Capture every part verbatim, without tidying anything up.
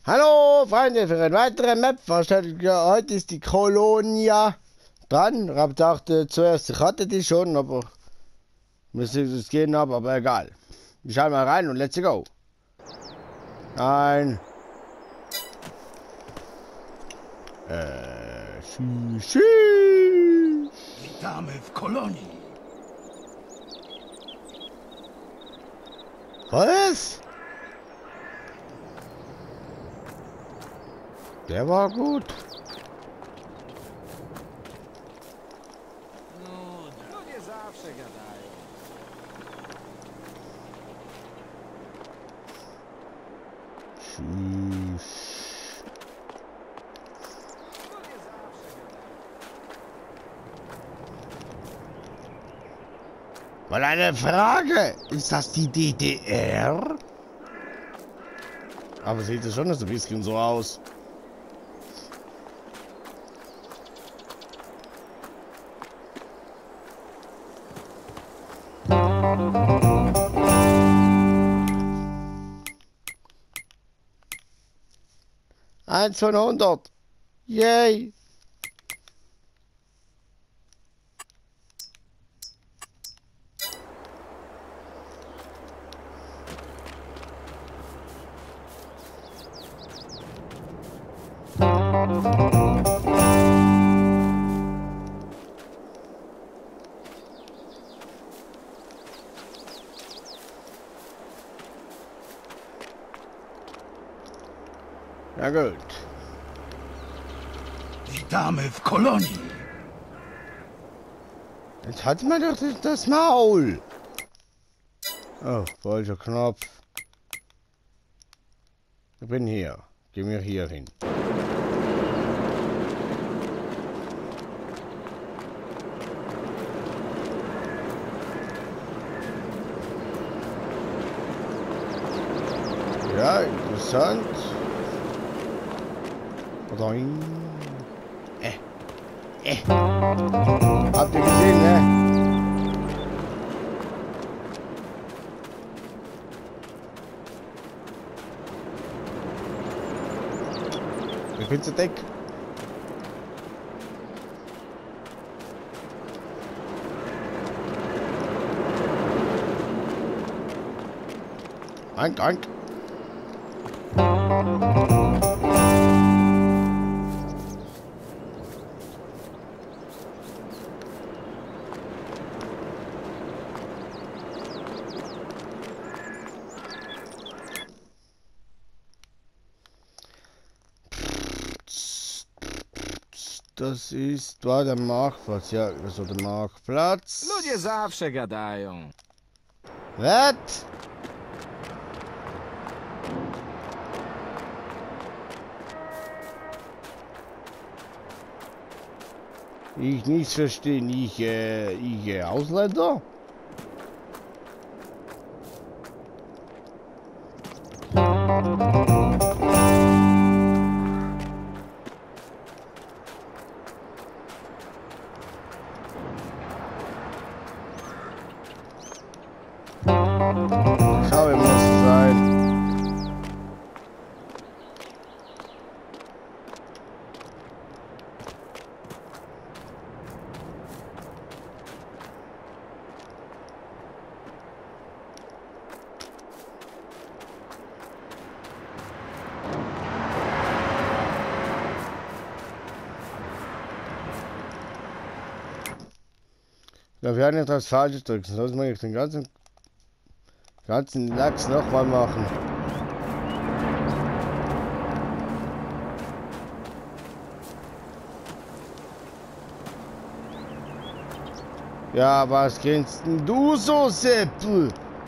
Hallo Freunde, für eine weitere Map vorstellung. Heute ist die Colonia dran. Ich habe gedacht, äh, zuerst, ich hatte die schon, aber müsste es gehen haben, aber egal. Ich schau mal rein und let's go. Nein. Äh, tschüss, tschüss. Witamy w kolonii. Was? Der war gut. Ludzie zawsze gadają. Tschüss. Ludzie zawsze gadają. Mal eine Frage. Ist das die D D R? Aber sieht es schon so ein bisschen so aus. Eins von hundert. Yay. Na gut. Witamy w kolonii. Jetzt hat man doch das, das Maul. Oh, falscher Knopf. Ich bin hier. Geh mir hier hin. Ja, interessant. Doing. Äh. Äh. Habt ihr gesehen, ne? Ich bin zu dick. Dank, dank. Das ist, war der Marktplatz, ja, also der Marktplatz. Ludzie zawsze gadają. Was? Ich nichts verstehen, ich, äh, ich, äh, Ausländer? Schau, wie muss es sein. Ja, wir haben etwas Falsches drücken, sonst muss ich den ganzen ganzen Lachs nochmal machen. Ja, was kennst denn du so, Seppel?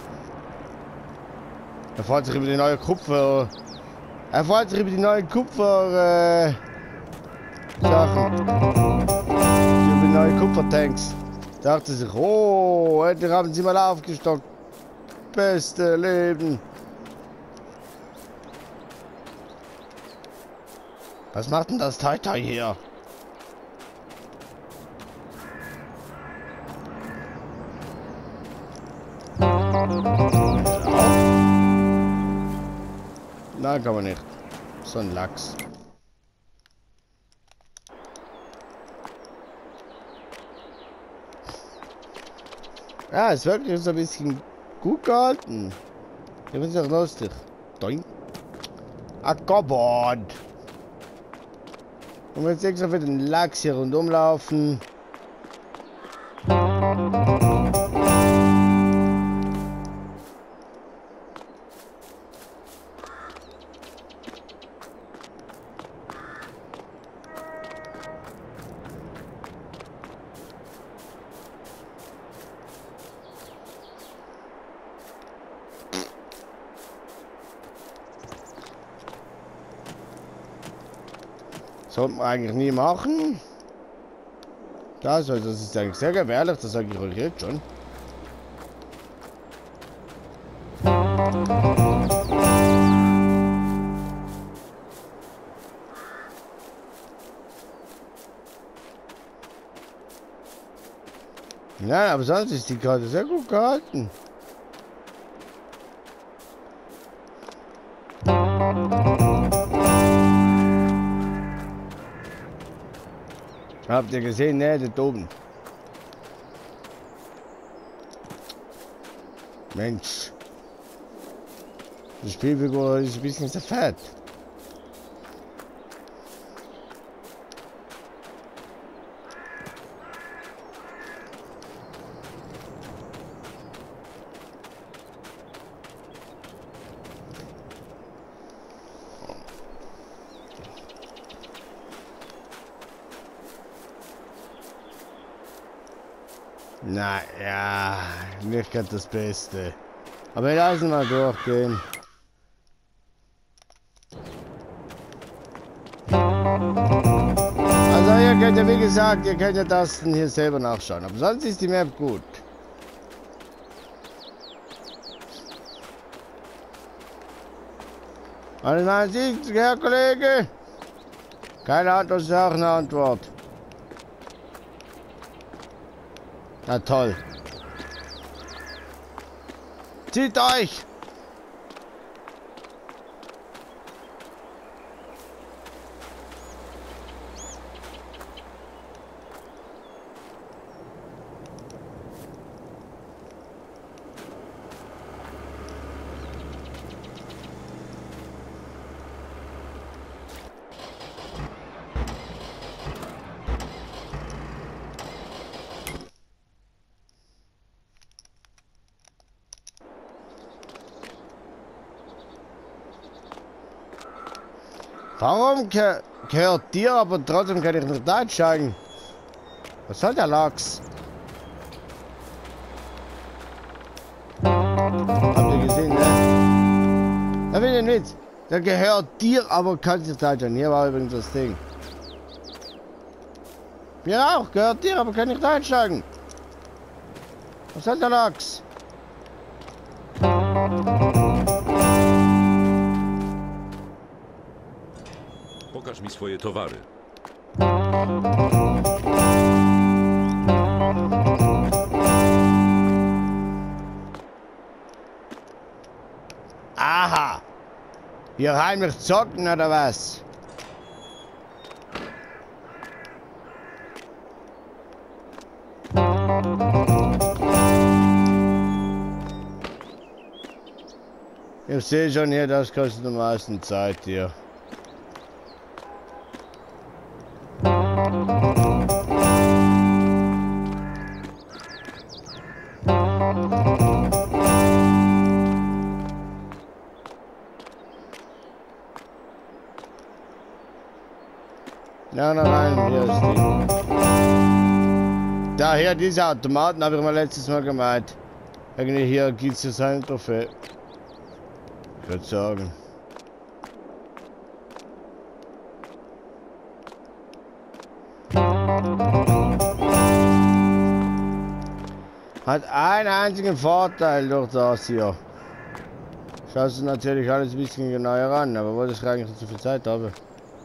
Er freut sich über die neue Kupfer. Er freut sich über die neuen Kupfer äh, Sachen. Über die neuen Kupfertanks. Dachte sich, oh, endlich haben sie mal aufgestockt. Beste Leben. Was macht denn das Tai Tai hier? Nein, kann man nicht. So ein Lachs. Ja, ist wirklich so ein bisschen gut gehalten. Der ist auch lustig. Doing. Ah, Gobot. Und jetzt extra für den Lachs hier rundum laufen. Sollte man eigentlich nie machen. Das, also das ist eigentlich sehr gefährlich, das sage ich euch jetzt schon. Nein, aber sonst ist die Karte sehr gut gehalten. Habt ihr gesehen, ne, da oben. Mensch. Die Spielfigur ist ein bisschen zerfett. Na ja, nicht gerade das Beste. Aber wir lassen mal durchgehen. Also ihr könnt ja, wie gesagt, ihr könnt ja das hier selber nachschauen. Aber sonst ist die Map gut. Also man sieht, Herr Kollege. Keine Antwort ist auch eine Antwort. Na toll. Zieht euch! Warum ge gehört dir, aber trotzdem kann ich nicht einsteigen? Was soll der Lachs? Habt ihr gesehen, ne? Da will ich nicht. Der gehört dir, aber kannst nicht einsteigen. Hier war übrigens das Ding. Mir auch, gehört dir, aber kann nicht einsteigen. Was soll der Lachs? Pokaż mi swoje towary. Aha! Hier heimlich zocken oder was? Ich sehe schon hier, das kostet am meisten Zeit hier. Nein, nein, nein, hier ist die. Da, hier, diese Automaten habe ich mal letztes Mal gemeint. Irgendwie hier gibt es ein Trophäe. Ich würde sagen. Hat einen einzigen Vorteil durch das hier. Schaust du natürlich alles ein bisschen genauer an, aber wollte ich eigentlich nicht so viel Zeit habe.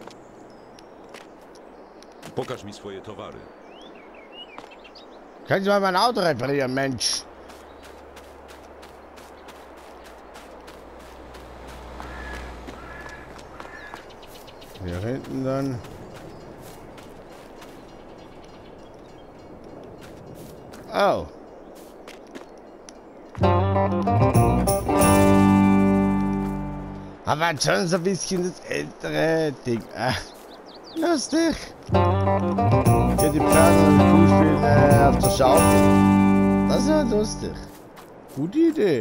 Pokaż mi swoje towary. Können Sie mal mein Auto reparieren, Mensch? Hier hinten dann. Oh. Aber schon so ein bisschen das ältere Ding. Ah, lustig. Hier die Pferde und die Kuh spielen äh, auf der Schaufel. Das ist ja lustig. Gute Idee.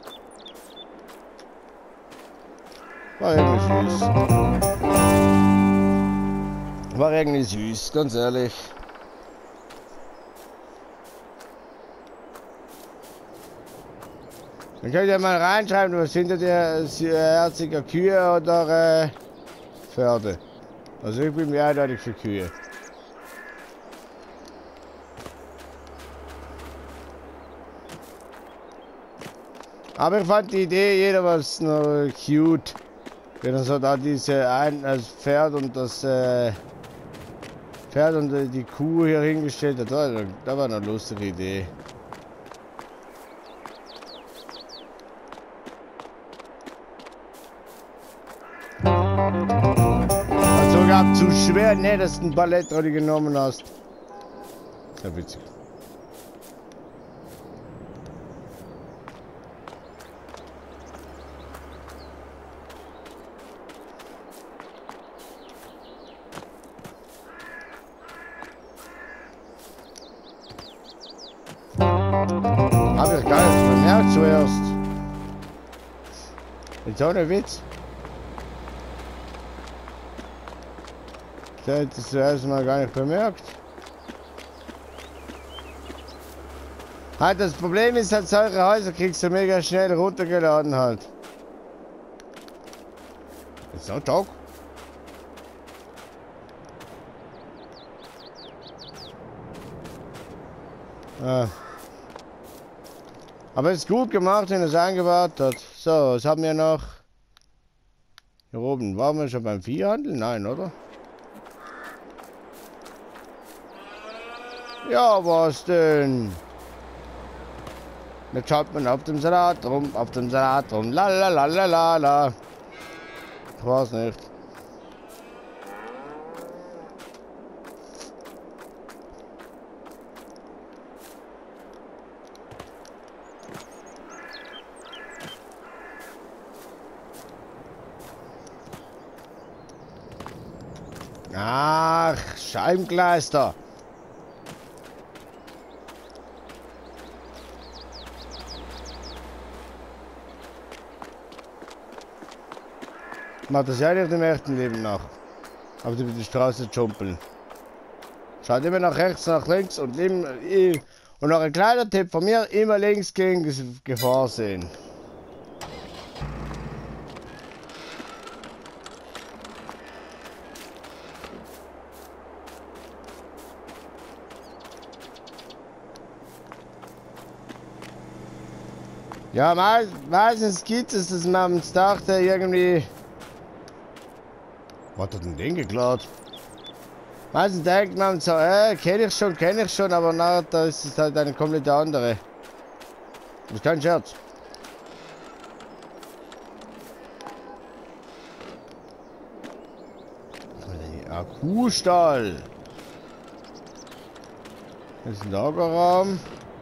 War irgendwie süß. War irgendwie süß, ganz ehrlich. Dann könnt ihr mal reinschreiben, was hinter dir herziger Kühe oder äh, Pferde. Also ich bin mir eindeutig für Kühe. Aber ich fand die Idee, jeder was noch cute. Wenn er so da diese ein, das Pferd und das äh, Pferd und äh, die Kuh hier hingestellt hat, da, da war eine lustige Idee. Hat sogar zu schwer, ne, dass du ein Ballett heute genommen hast. Ja, witzig. Hab ich gar nicht bemerkt zuerst. Jetzt auch ein Witz. Ich hätte es zuerst mal gar nicht bemerkt. Halt, das Problem ist halt, solche Häuser kriegst du mega schnell runtergeladen halt. Ist so Tag. Ah. Aber es ist gut gemacht, wenn er es eingebaut hat. So, was haben wir noch? Hier oben. Waren wir schon beim Viehhandel? Nein, oder? Ja, was denn? Jetzt schaut man auf dem Salat rum, auf dem Salat rum. La la la la la la. Ich weiß nicht. Ach, Scheibengleister. Macht das ja nicht im echten Leben nach. Aber über die Straße jumpeln. Schaut immer nach rechts, nach links und immer, und noch ein kleiner Tipp von mir, immer links gegen Gefahr sehen. Ja, me meistens gibt es, dass man dachte irgendwie. Was hat denn den geklaut? Meistens denkt man so, äh, kenne ich schon, kenne ich schon, aber na, da ist es halt eine komplett andere. Das ist kein Scherz. Ah, Kuhstall. Das ist ein Lagerraum.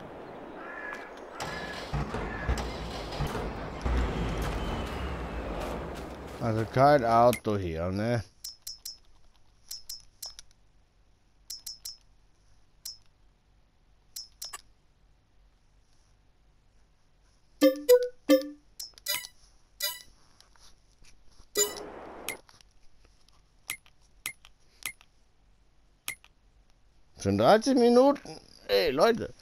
Also kein Auto hier, ne? Schon dreizehn Minuten? Ey, Leute.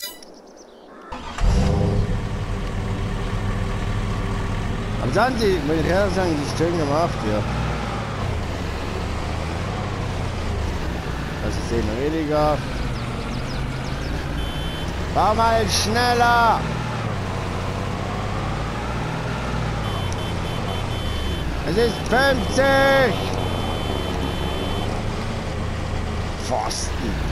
Aber sagen Sie, muss ich ehrlich sagen, das ist schön gemacht hier. Das ist eben weniger. Fahr mal schneller! Es ist fünfzig! Pfosten!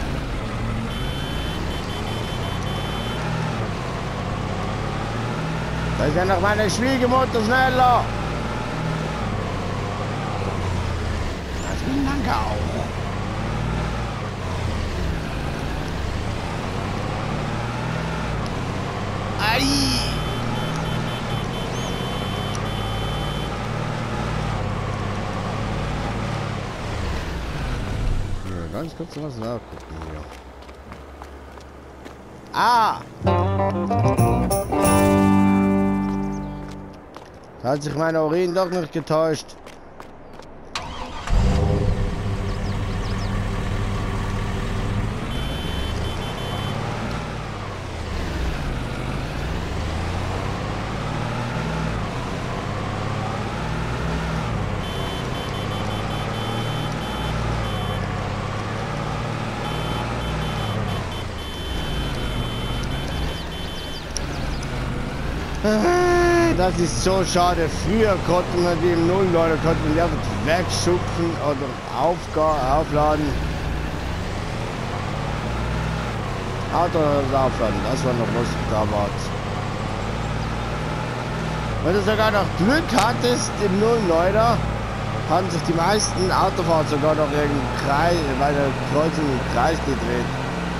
Da ist ja noch meine Schwiegermutter schneller! Das Kakao. Ei! Ja, ganz kurz was nachgucken hier. Ah! Da hat sich meine Urin doch nicht getäuscht. Das ist so schade. Früher konnten wir die im Null, Leute, konnten wir einfach wegschupfen oder aufladen. Auto aufladen, das war noch lustig damals. Wenn du sogar noch Glück hattest im Null Neuner, haben sich die meisten Autofahrer sogar noch irgendeinen Kreis, bei der Kreuzung im Kreis gedreht.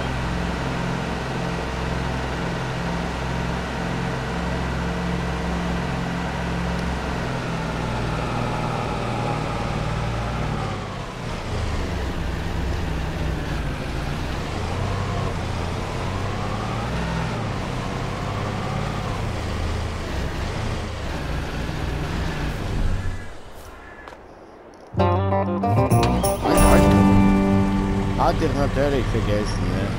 Hatte ich natürlich vergessen, ne?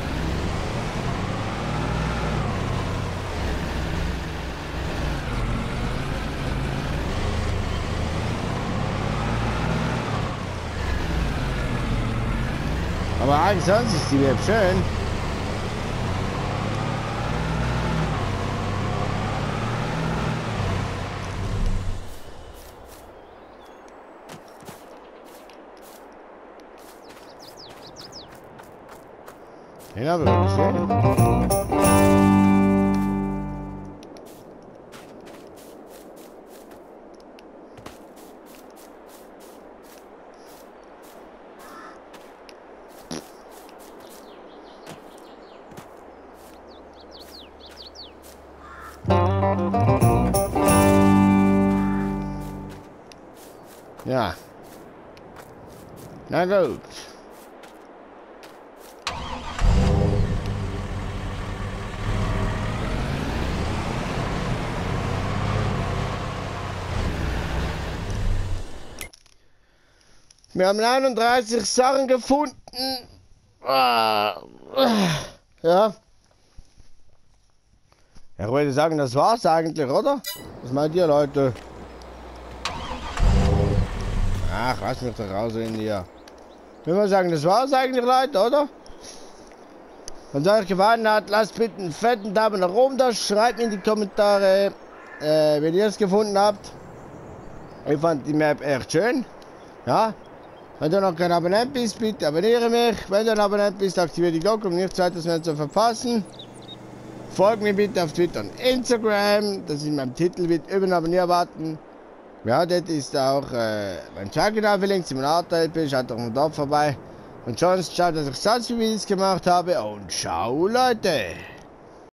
Aber eigentlich sonst ist die Web schön. Den habe ich gesehen. Ja. Na gut. Wir haben einunddreißig Sachen gefunden. Ja. Ja, ich würde sagen, das war's eigentlich, oder? Was meint ihr, Leute? Ach, lass mich doch raus in hier. Ich würde sagen, das war's eigentlich, Leute, oder? Wenn es euch gefallen hat, lasst bitte einen fetten Daumen nach oben da. Schreibt mir in die Kommentare, äh, wenn ihr es gefunden habt. Ich fand die Map echt schön. Ja. Wenn du noch kein Abonnent bist, bitte abonniere mich. Wenn du ein Abonnent bist, aktiviere die Glocke, um nichts weiteres mehr zu verpassen. Folgt mir bitte auf Twitter und Instagram. Das ist in meinem Titelbild über den Abonnier-Button. Ja, dort ist auch äh, mein Channel verlinkt, Simulator, schaut doch mal dort vorbei. Und sonst schaut, dass ich sonst Videos gemacht habe. Und ciao, Leute!